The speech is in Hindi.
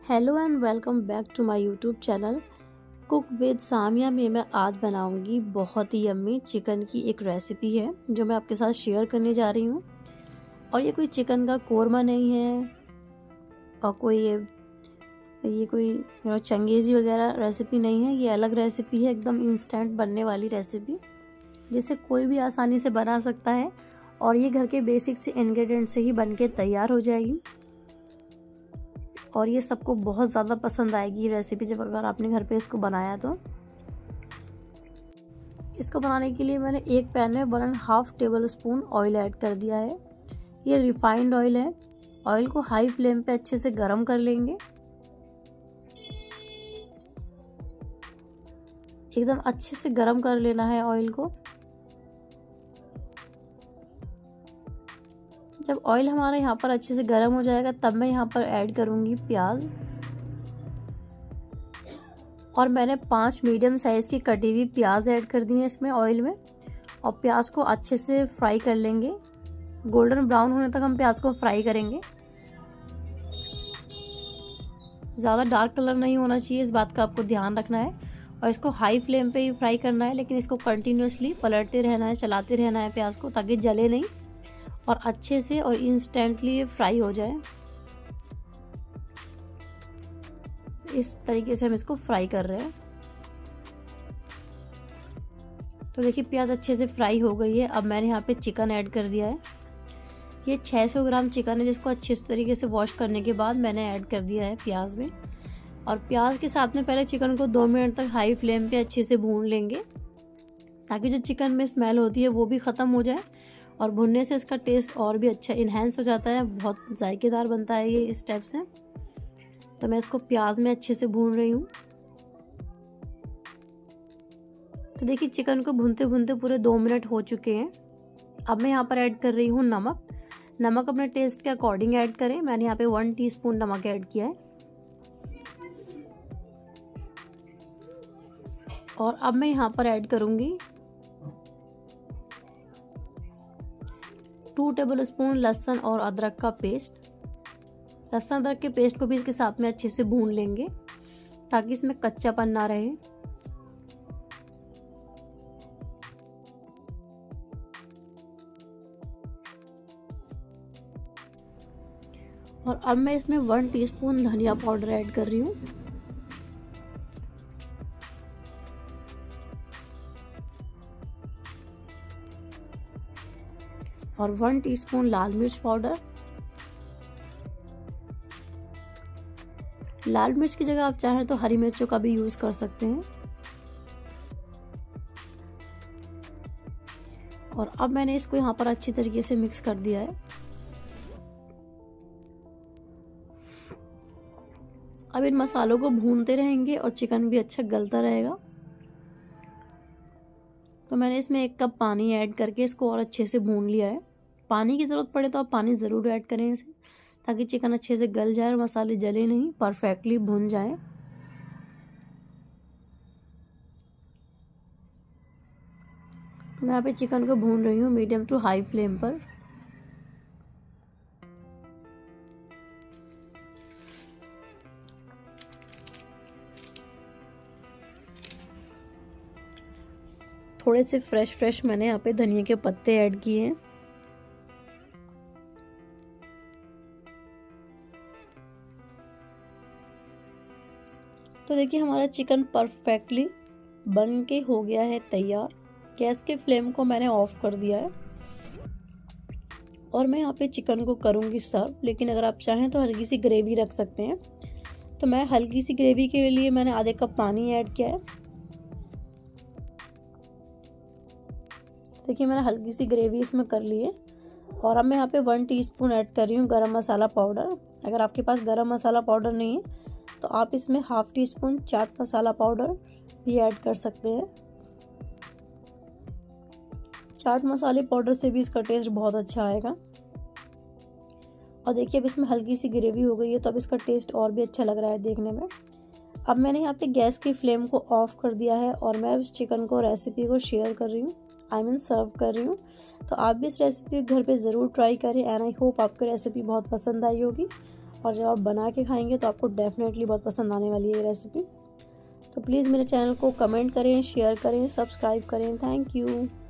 Hello and welcome back to my YouTube channel cook with Samia में मैं आज बनाऊंगी बहुत ही यम्मी चिकन की एक रेसिपी है जो मैं आपके साथ शेयर करने जा रही हूँ। और ये कोई चिकन का कोरमा नहीं है और कोई ये कोई चंगेज़ी वगैरह रेसिपी नहीं है। ये अलग रेसिपी है, एकदम इंस्टेंट बनने वाली रेसिपी जिसे कोई भी आसानी से बना सकता है और ये घर के बेसिक से इंग्रेडिएंट से ही बन के तैयार हो जाएगी। और ये सबको बहुत ज़्यादा पसंद आएगी ये रेसिपी जब अगर आपने घर पे इसको बनाया तो। इसको बनाने के लिए मैंने एक पैन में 1.5 टेबल स्पून ऑयल ऐड कर दिया है। ये रिफाइंड ऑयल है। ऑयल को हाई फ्लेम पे अच्छे से गरम कर लेंगे। एकदम अच्छे से गरम कर लेना है ऑयल को। जब ऑयल हमारा यहाँ पर अच्छे से गर्म हो जाएगा तब मैं यहाँ पर ऐड करूँगी प्याज। और मैंने 5 मीडियम साइज़ की कटी हुई प्याज ऐड कर दी है इसमें ऑयल में। और प्याज को अच्छे से फ्राई कर लेंगे, गोल्डन ब्राउन होने तक हम प्याज को फ्राई करेंगे। ज़्यादा डार्क कलर नहीं होना चाहिए, इस बात का आपको ध्यान रखना है। और इसको हाई फ्लेम पे ही फ्राई करना है, लेकिन इसको कंटिन्यूसली पलटते रहना है, चलाते रहना है प्याज को ताकि जले नहीं और अच्छे से और इंस्टेंटली फ्राई हो जाए। इस तरीके से हम इसको फ्राई कर रहे हैं। तो देखिए प्याज अच्छे से फ्राई हो गई है। अब मैंने यहाँ पे चिकन ऐड कर दिया है। ये 600 ग्राम चिकन है जिसको अच्छे तरीके से वॉश करने के बाद मैंने ऐड कर दिया है प्याज में। और प्याज के साथ में पहले चिकन को 2 मिनट तक हाई फ्लेम पे अच्छे से भून लेंगे ताकि जो चिकन में स्मेल होती है वो भी ख़त्म हो जाए। और भुनने से इसका टेस्ट और भी अच्छा इन्हेंस हो जाता है, बहुत जायकेदार बनता है ये इस टाइप से। तो मैं इसको प्याज में अच्छे से भून रही हूँ। तो देखिए चिकन को भूनते भूनते पूरे 2 मिनट हो चुके हैं। अब मैं यहाँ पर ऐड कर रही हूँ नमक। नमक अपने टेस्ट के अकॉर्डिंग ऐड करें। मैंने यहाँ पे 1 टीस्पून नमक ऐड किया है। और अब मैं यहाँ पर ऐड करूँगी 2 टेबल स्पून लहसुन और अदरक का पेस्ट। लहसुन अदरक के पेस्ट को भी इसके साथ में अच्छे से भून लेंगे ताकि इसमें कच्चापन ना रहे। और अब मैं इसमें 1 टीस्पून धनिया पाउडर ऐड कर रही हूँ। और 1 टीस्पून लाल मिर्च पाउडर। लाल मिर्च की जगह आप चाहें तो हरी मिर्चों का भी यूज कर सकते हैं। और अब मैंने इसको यहाँ पर अच्छी तरीके से मिक्स कर दिया है। अब इन मसालों को भूनते रहेंगे और चिकन भी अच्छा गलता रहेगा। तो मैंने इसमें 1 कप पानी ऐड करके इसको और अच्छे से भून लिया है। पानी की ज़रूरत पड़े तो आप पानी ज़रूर ऐड करें इसे ताकि चिकन अच्छे से गल जाए और मसाले जले नहीं, परफेक्टली भुन जाए। तो मैं यहाँ पे चिकन को भून रही हूँ मीडियम टू हाई फ्लेम पर। थोड़े से फ्रेश मैंने यहाँ पे धनिया के पत्ते ऐड किए हैं। तो देखिए हमारा चिकन परफेक्टली बन के हो गया है तैयार। गैस के फ्लेम को मैंने ऑफ कर दिया है। और मैं यहाँ पे चिकन को करूँगी सर्व, लेकिन अगर आप चाहें तो हल्की सी ग्रेवी रख सकते हैं। तो मैं हल्की सी ग्रेवी के लिए मैंने आधे कप पानी ऐड किया है। देखिए मैंने हल्की सी ग्रेवी इसमें कर ली है। और अब मैं यहाँ पे 1 टीस्पून ऐड कर रही हूँ गरम मसाला पाउडर। अगर आपके पास गरम मसाला पाउडर नहीं है तो आप इसमें 1/2 टीस्पून चाट मसाला पाउडर भी ऐड कर सकते हैं। चाट मसाले पाउडर से भी इसका टेस्ट बहुत अच्छा आएगा। और देखिए अब इसमें हल्की सी ग्रेवी हो गई है तो अब इसका टेस्ट और भी अच्छा लग रहा है देखने में। अब मैंने यहाँ पे गैस की फ्लेम को ऑफ कर दिया है और मैं इस चिकन को रेसिपी को शेयर कर रही हूँ, सर्व कर रही हूँ। तो आप भी इस रेसिपी घर पे ज़रूर ट्राई करें एंड आई होप आपको रेसिपी बहुत पसंद आई होगी। और जब आप बना के खाएंगे तो आपको डेफिनेटली बहुत पसंद आने वाली है ये रेसिपी। तो प्लीज़ मेरे चैनल को कमेंट करें, शेयर करें, सब्सक्राइब करें। Thank you.